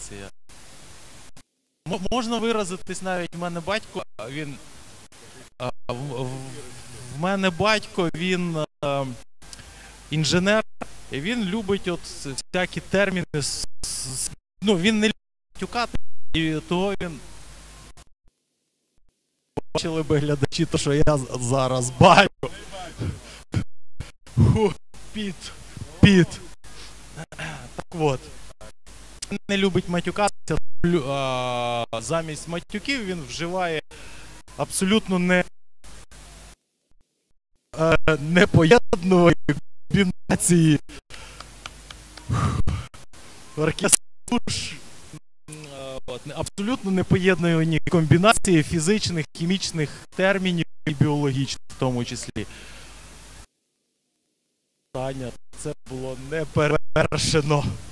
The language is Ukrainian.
комбінація. Можна виразитись навіть, в мене батько, він... В мене батько, він інженер, і він любить от всякі терміни, ну, він не любить матюкати, і того він... Бачили би глядачі, то що я зараз бачу. Піт. Так от. Він не любить матюкатися, замість матюків він вживає абсолютно непоєднувані комбінації. Оркестр, абсолютно непоєднувані комбінації фізичних, хімічних термінів і біологічних в тому числі. Таня, це було неперевершено.